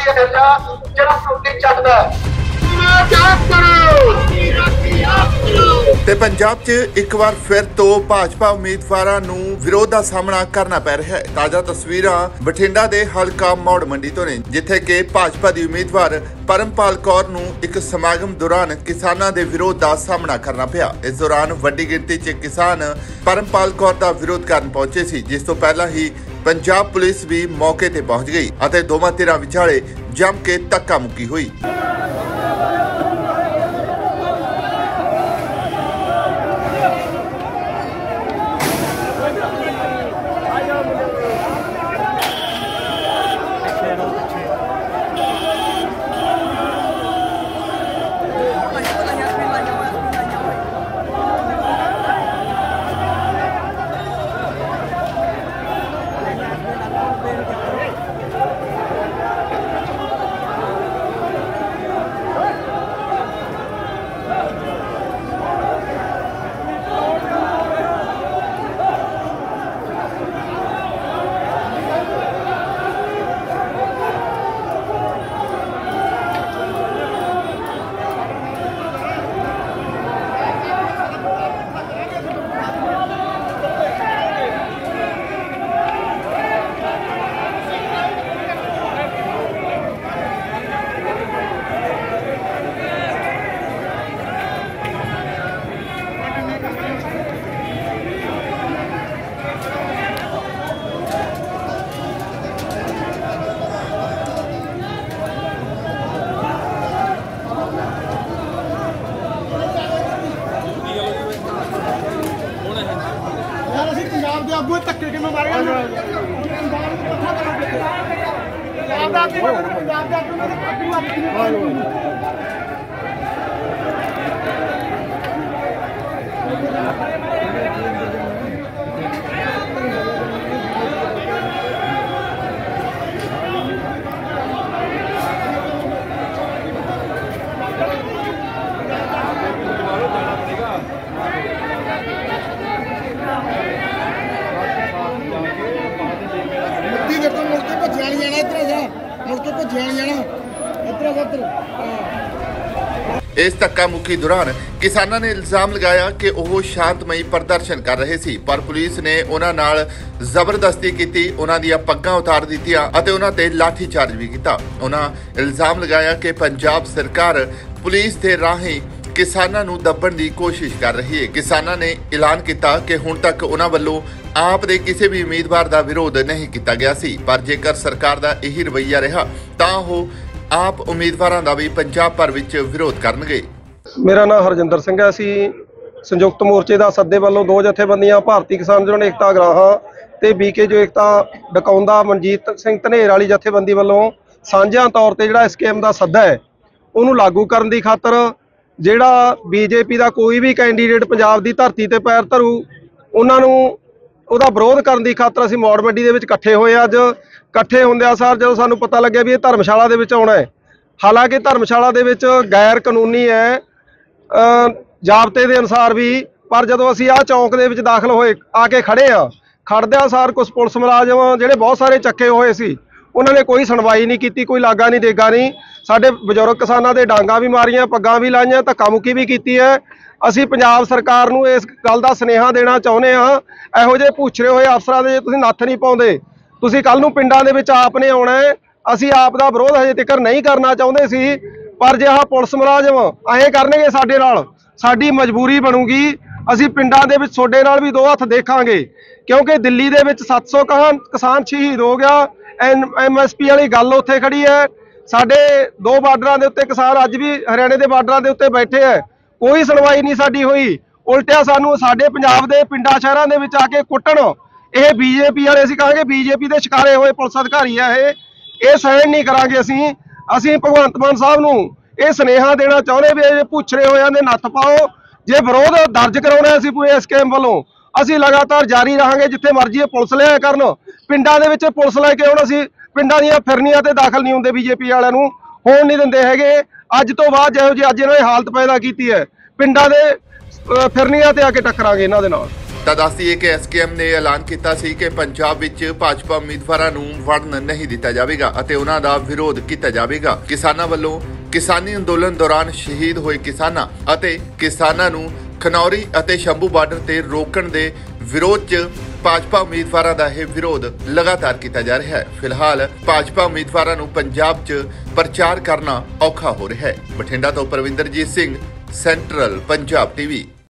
के भेजा जरा टूटी चढ़दा ਤੇ ਪੰਜਾਬ 'ਚ ਇੱਕ ਵਾਰ ਫਿਰ ਤੋਂ ਭਾਜਪਾ ਉਮੀਦਵਾਰਾਂ ਨੂੰ ਵਿਰੋਧ ਦਾ ਸਾਹਮਣਾ ਕਰਨਾ ਪੈ ਰਿਹਾ ਹੈ। ਤਾਜ਼ਾ ਤਸਵੀਰਾਂ ਬਠਿੰਡਾ ਦੇ ਹਲਕਾ ਮੌੜ ਮੰਡੀ ਤੋਂ ਨੇ, ਜਿੱਥੇ ਕਿ ਭਾਜਪਾ ਦੀ ਉਮੀਦਵਾਰ ਪਰਮਪਾਲ ਕੌਰ ਨੂੰ ਇੱਕ ਸਮਾਗਮ ਦੌਰਾਨ ਕਿਸਾਨਾਂ ਦੇ ਵਿਰੋਧ ਦਾ ਸਾਹਮਣਾ ਕਰਨਾ ਪਿਆ। ਇਸ ਦੌਰਾਨ ਵੱਡੀ ਗਿਣਤੀ 'ਚ ਕਿਸਾਨ ਪਰਮਪਾਲ ਕੌਰ ਦਾ ਵਿਰੋਧ ਕਰਨ ਪਹੁੰਚੇ ਸੀ, ਜਿਸ ਤੋਂ ਪਹਿਲਾਂ ਹੀ ਪੰਜਾਬ ਪੁਲਿਸ ਵੀ ਮੌਕੇ ਤੇ ਪਹੁੰਚ ਗਈ ਅਤੇ ਦੋਵਾਂ ਧਿਰਾਂ ਵਿਚਾਲੇ ਜੰਮ ਕੇ ਧੱਕਾ ਮੁੱਕੀ ਹੋਈ। आगू धक्के कि मारे इस धक्का मुक्की दौरान किसानों ने इल्जाम लगाया कि वह शांतमई प्रदर्शन कर रहे सी, पर पुलिस ने उन्हां नाल जबरदस्ती की, उन्हां दीआं पग्गां उतार दित्तियां अते उन्हां ते लाठी चार्ज भी कीता। उन्हां इल्जाम लगाया कि पंजाब सरकार पुलिस दे राहीं किसानों नूं दब्बण दी कोशिश कर रही है। किसानों ने ऐलान किया कि हुण तक उन्हां वल्लों आप दे किसी भी उम्मीदवार दा विरोध नहीं किया गया सी, पर जेकर सरकार दा यही रवैया रहा तां ओह आप उम्मीदवारों का भी पंजाब भर विच विरोध करनगे। मेरा नाम हरजिंदर सिंह है। असीं संयुक्त मोर्चे का सद्दे वालों दो जथेबंदियां भारतीय किसान यूनियन एकता अगराहां ते बीके जो एकता डकाउंदा मनजीत सिंह धनेर वाली जथेबंदी वालों सांझा तौर पर जिहड़ा स्कीम का सद्दा है उन्होंने लागू करने की खातर जिहड़ा बीजेपी का कोई भी कैंडीडेट पंजाब की धरती पर पैर धरू उन्होंने ਉਹਦਾ ਵਿਰੋਧ ਕਰਨ ਦੀ ਖਾਤਰ ਅਸੀਂ ਮੌੜ ਮੰਡੀ ਦੇ ਵਿੱਚ ਇਕੱਠੇ ਹੋਏ। ਅੱਜ ਇਕੱਠੇ ਹੁੰਦਿਆਂ ਸਾਰ ਜਦੋਂ ਸਾਨੂੰ ਪਤਾ ਲੱਗਿਆ ਵੀ ਇਹ ਧਰਮਸ਼ਾਲਾ ਦੇ ਵਿੱਚ ਆਉਣਾ ਹੈ, ਹਾਲਾਂਕਿ ਧਰਮਸ਼ਾਲਾ ਦੇ ਵਿੱਚ ਗੈਰ ਕਾਨੂੰਨੀ ਹੈ ਜ਼ਾਬਤੇ ਦੇ ਅਨੁਸਾਰ ਵੀ, ਪਰ ਜਦੋਂ ਅਸੀਂ ਆਹ ਚੌਂਕ ਦੇ ਵਿੱਚ ਦਾਖਲ ਹੋਏ ਆ ਕੇ ਖੜੇ ਆ, ਖੜਦਿਆਂ ਸਾਰ ਕੁਝ ਪੁਲਿਸ ਮੁਲਾਜ਼ਮ ਜਿਹੜੇ ਬਹੁਤ ਸਾਰੇ ਚੱਕੇ ਹੋਏ ਸੀ ਉਹਨਾਂ ਨੇ ਕੋਈ ਸੁਣਵਾਈ ਨਹੀਂ ਕੀਤੀ, ਕੋਈ ਲਾਗਾ ਨਹੀਂ ਦੇਗਾ ਨਹੀਂ। ਸਾਡੇ ਬਜ਼ੁਰਗ ਕਿਸਾਨਾਂ ਦੇ ਡਾਂਗਾਂ ਵੀ ਮਾਰੀਆਂ, ਪੱਗਾਂ ਵੀ ਲਾਈਆਂ, ਧੱਕਾ ਮੁੱਕੀ ਵੀ ਕੀਤੀ ਹੈ। ਅਸੀਂ ਪੰਜਾਬ ਸਰਕਾਰ ਨੂੰ ਇਸ ਗੱਲ ਦਾ ਸੁਨੇਹਾ ਦੇਣਾ ਚਾਹੁੰਦੇ ਹਾਂ, ਇਹੋ ਜਿਹੇ ਪੁੱਛਰੇ ਹੋਏ ਅਫਸਰਾਂ ਦੇ ਜੇ ਤੁਸੀਂ ਨੱਥ ਨਹੀਂ ਪਾਉਂਦੇ, ਤੁਸੀਂ ਕੱਲ ਨੂੰ ਪਿੰਡਾਂ ਦੇ ਵਿੱਚ ਆਪ ਨੇ ਆਉਣਾ ਹੈ। ਅਸੀਂ ਆਪ ਦਾ ਵਿਰੋਧ ਹਜੇ ਤੱਕ ਨਹੀਂ ਕਰਨਾ ਚਾਹੁੰਦੇ ਸੀ, ਪਰ ਜੇ ਆਹ ਪੁਲਿਸ ਮੁਲਾਜ਼ਮ ਐਂ ਕਰਨਗੇ ਸਾਡੇ ਨਾਲ, ਸਾਡੀ ਮਜਬੂਰੀ ਬਣੂਗੀ। ਅਸੀਂ ਪਿੰਡਾਂ ਦੇ ਵਿੱਚ ਤੁਹਾਡੇ ਨਾਲ ਵੀ ਦੋ ਹੱਥ ਦੇਖਾਂਗੇ, ਕਿਉਂਕਿ ਦਿੱਲੀ ਦੇ ਵਿੱਚ 700 ਕਿਸਾਨ ਸ਼ਹੀਦ ਹੋ ਗਿਆ। MSP ਵਾਲੀ ਗੱਲ ਉੱਥੇ ਖੜੀ ਹੈ। ਸਾਡੇ ਦੋ ਬਾਰਡਰਾਂ ਦੇ ਉੱਤੇ ਕਿਸਾਨ ਅੱਜ ਵੀ ਹਰਿਆਣੇ ਦੇ ਬਾਰਡਰਾਂ ਦੇ ਉੱਤੇ ਬੈਠੇ ਹੈ, ਕੋਈ ਸੁਣਵਾਈ ਨਹੀਂ ਸਾਡੀ ਹੋਈ। ਉਲਟਿਆ ਸਾਨੂੰ ਸਾਡੇ ਪੰਜਾਬ ਦੇ ਪਿੰਡਾਂ ਸ਼ਹਿਰਾਂ ਦੇ ਵਿੱਚ ਆ ਕੇ ਕੁੱਟਣ। ਇਹ ਬੀਜੇਪੀ ਵਾਲੇ, ਅਸੀਂ ਕਹਾਂਗੇ ਬੀਜੇਪੀ ਦੇ ਸ਼ਿਕਾਰੇ ਹੋਏ ਪੁਲਿਸ ਅਧਿਕਾਰੀ ਆ ਇਹ ਸਹਿਣ ਨਹੀਂ ਕਰਾਂਗੇ। ਅਸੀਂ ਭਗਵੰਤ ਮਾਨ ਸਾਹਿਬ ਨੂੰ ਇਹ ਸੁਨੇਹਾ ਦੇਣਾ ਚਾਹੁੰਦੇ ਵੀ ਇਹ ਪੁੱਛਰੇ ਹੋਇਆਂ ਦੇ ਨੱਥ ਪਾਓ। ਜੇ ਵਿਰੋਧ ਦਰਜ ਕਰਾਉਣਾ ਅਸੀਂ ਪੂਰੇ ਸਕੀਮ ਵੱਲੋਂ, ਅਸੀਂ ਲਗਾਤਾਰ ਜਾਰੀ ਰਹਾਂਗੇ। ਜਿੱਥੇ ਮਰਜ਼ੀ ਪੁਲਿਸ ਲਿਆ ਕਰਨ, ਪਿੰਡਾਂ ਦੇ ਵਿੱਚ ਪੁਲਿਸ ਲੈ ਕੇ ਆਉਣ। ਅਸੀਂ ਪਿੰਡਾਂ ਦੀਆਂ ਫਿਰਨੀਆਂ ਤੇ ਦਾਖਲ ਨਹੀਂ ਹੁੰਦੇ, ਬੀਜੇਪੀ ਵਾਲਿਆਂ ਨੂੰ ਹੋਣ ਨਹੀਂ ਦਿੰਦੇ ਹੈਗੇ। ਅੱਜ ਤੋਂ ਬਾਅਦ ਜਿਹੋ ਜਿਹੀ ਅੱਜ ਇਹਨਾਂ ਨੇ ਹਾਲਤ ਪੈਦਾ ਕੀਤੀ ਹੈ, ਪਿੰਡਾਂ ਦੇ ਫਿਰਨੀਆਂ ਤੇ ਆ ਕੇ ਟੱਕਰਾਂਗੇ ਇਹਨਾਂ ਦੇ ਨਾਲ। ਤਾਂ ਦੱਸ ਦਈਏ ਕਿ ਐਸਕੇਐਮ ਨੇ ਐਲਾਨ ਕੀਤਾ ਸੀ ਕਿ ਪੰਜਾਬ ਵਿੱਚ ਭਾਜਪਾ ਉਮੀਦਵਾਰਾਂ ਨੂੰ ਵੜਨ ਨਹੀਂ ਦਿੱਤਾ ਜਾਵੇਗਾ ਅਤੇ ਉਹਨਾਂ ਦਾ ਵਿਰੋਧ ਕੀਤਾ ਜਾਵੇਗਾ। ਕਿਸਾਨਾਂ ਵੱਲੋਂ ਕਿਸਾਨੀ ਅੰਦੋਲਨ ਦੌਰਾਨ ਸ਼ਹੀਦ ਹੋਏ ਕਿਸਾਨਾਂ ਅਤੇ ਕਿਸਾਨਾਂ ਨੂੰ ਖਨੌਰੀ ਅਤੇ ਸ਼ੰਭੂ ਬਾਰਡਰ ਤੇ ਰੋਕਣ ਦੇ ਵਿਰੋਧ 'ਚ ਭਾਜਪਾ ਉਮੀਦਵਾਰਾਂ ਦਾ ਇਹ ਵਿਰੋਧ ਲਗਾਤਾਰ ਕੀਤਾ ਜਾ ਰਿਹਾ ਹੈ। ਫਿਲਹਾਲ ਭਾਜਪਾ ਉਮੀਦਵਾਰਾਂ ਨੂੰ ਪੰਜਾਬ 'ਚ ਪ੍ਰਚਾਰ ਕਰਨਾ ਔਖਾ ਹੋ ਰਿਹਾ ਹੈ। ਬਠਿੰਡਾ ਤੋਂ ਪਰਵਿੰਦਰਜੀਤ ਸਿੰਘ, ਸੈਂਟਰਲ ਪੰਜਾਬ ਟੀਵੀ।